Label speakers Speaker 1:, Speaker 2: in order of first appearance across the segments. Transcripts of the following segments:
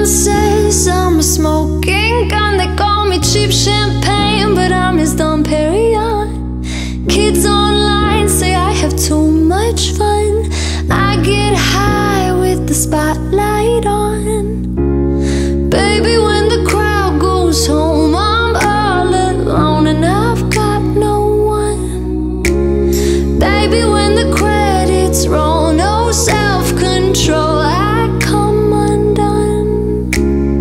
Speaker 1: Everyone says I'm a smoking gun. They call me cheap champagne, but I'm his Dom Perignon. Kids online say I have too much fun. I get high with the spotlight on. Baby, when the crowd goes home, I'm all alone and I've got no one. Baby, when the credits roll, no self-control, I come undone.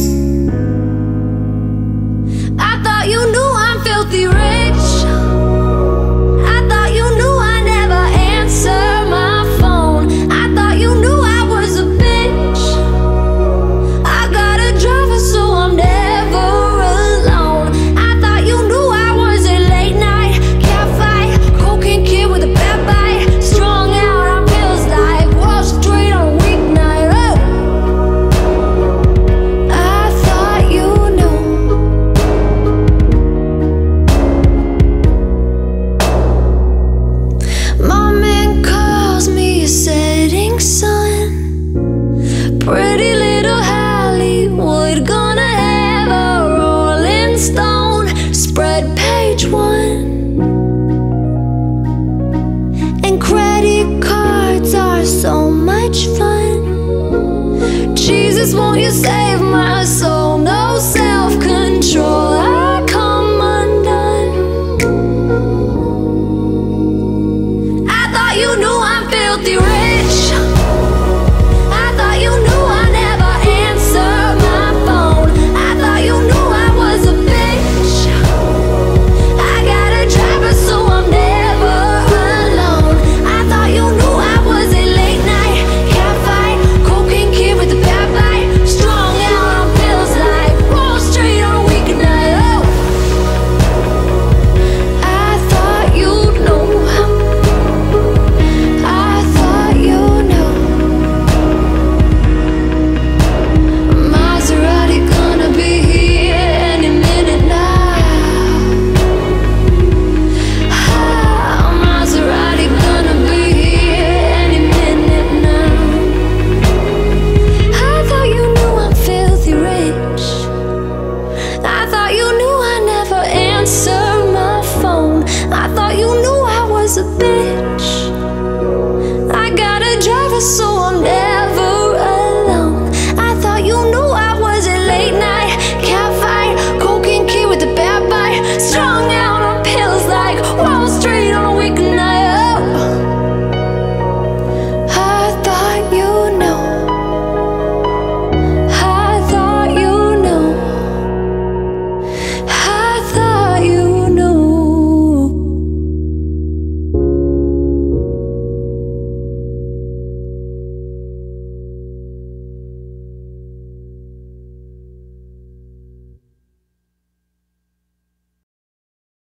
Speaker 1: I thought you knew I'm filthy rich. I thought you knew I never answer my phone. I thought you knew I was a bitch. I got a driver, so I'm never alone. I thought you knew I was a late night cat fight, cocaine kid with a bad bite, strung out on pills like Wall Street on a weeknight. Oh, I thought you knew. My man calls me a setting sun. Pretty little Hollywood, gonna have a Rolling Stone spread page one. And credit cards are so much fun. Jesus, won't you save my soul? No self-control.